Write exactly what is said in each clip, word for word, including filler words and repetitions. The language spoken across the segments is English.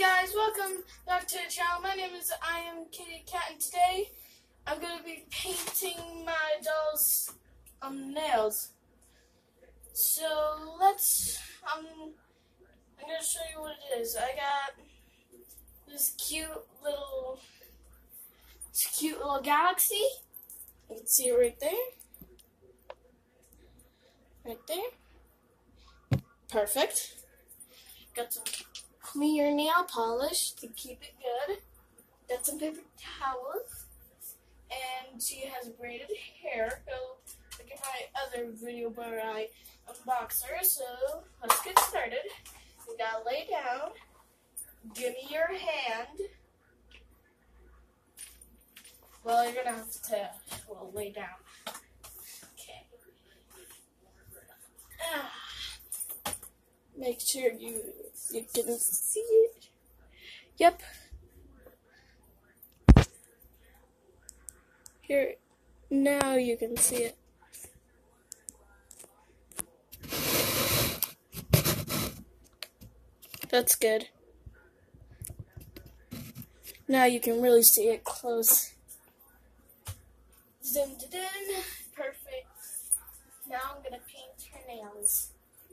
guys, welcome back to the channel. My name is I am Kitty Cat, and today I'm going to be painting my doll's um, nails. So let's, um, I'm going to show you what it is. I got this cute little, this cute little galaxy. You can see it right there. Right there. Perfect. Got some clear nail polish to keep it good. Got some paper towels. And she has braided hair. Go look at my other video where I unbox her. So let's get started. You gotta lay down. Give me your hand. Well, you're gonna have to, well, lay down. Okay. Ah. Make sure you you can see it. Yep. Here, now you can see it. That's good. Now you can really see it close. Zoomed it in. Perfect. Now I'm gonna paint her nails.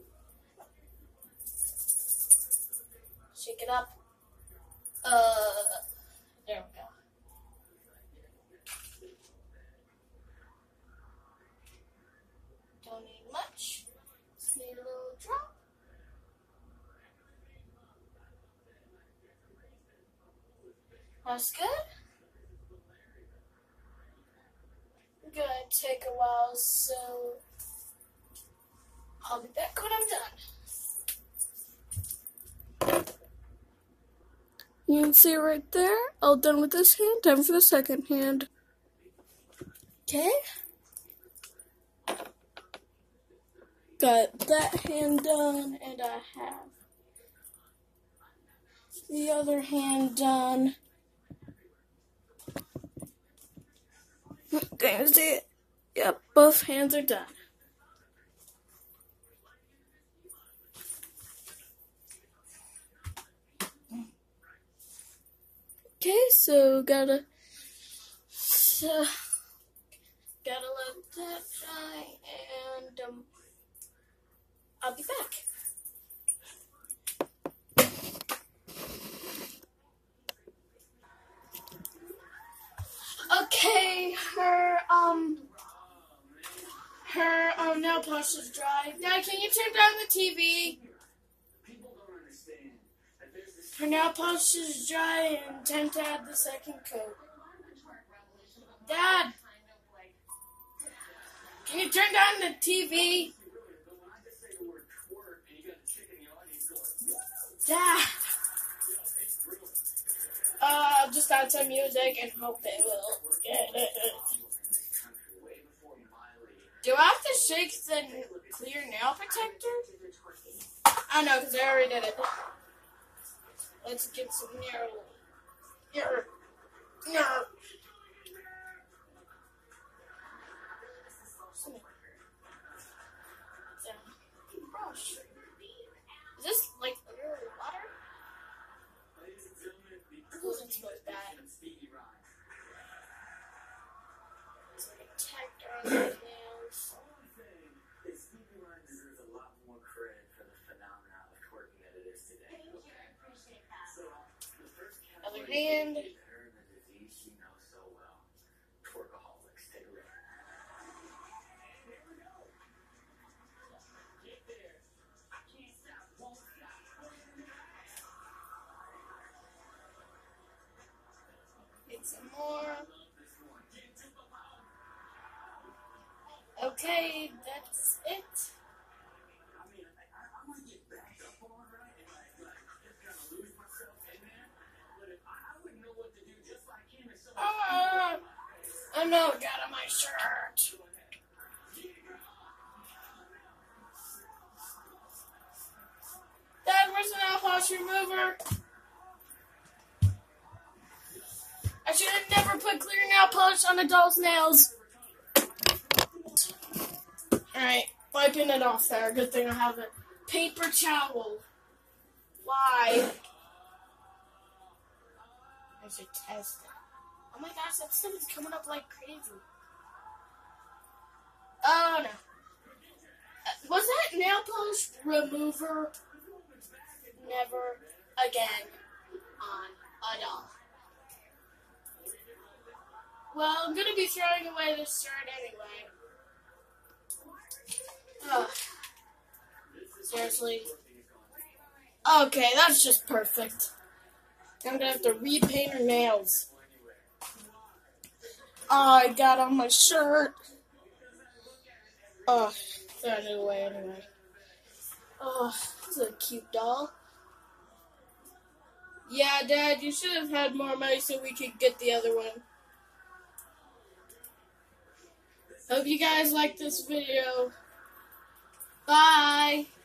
Shake it up. Uh, there we go. Don't need much. Just need a little drop. That's good. I'm gonna take a while, so I'll be back when I'm done. You can see it right there. All done with this hand. Time for the second hand. Okay. Got that hand done, and I have the other hand done. Can you see it? Yep, both hands are done. Okay, so gotta, so, gotta let that dry, and um, I'll be back. Okay, her um, her um nail polish is dry. Dad, can you turn down the T V? Her nail polish is dry and time to add the second coat. Dad, can you turn down the T V? Dad. Uh, I'll just add some music and hope they will get it. Do I have to shake the clear nail protector? I know, because I already did it. Let's get some nail. Here. Here. Brush. Is this like under water? It doesn't smell bad. It's like a protector on those nails. Other hand. Get some more. Okay, that's it. Uh, oh no, it got on my shirt. Dad, where's the nail polish remover? I should have never put clear nail polish on a doll's nails. Alright, wiping it off there. Good thing I have a paper towel. Why? I should test it. Oh my gosh, that stuff is coming up like crazy. Oh no. Uh, was that nail polish remover? Never again on a doll. Well, I'm gonna be throwing away this shirt anyway. Ugh. Seriously? Okay, that's just perfect. I'm gonna have to repaint her nails. Oh, I got on my shirt. Oh, throw it away anyway. Oh, this is a cute doll. Yeah, Dad, you should have had more money so we could get the other one. Hope you guys liked this video. Bye!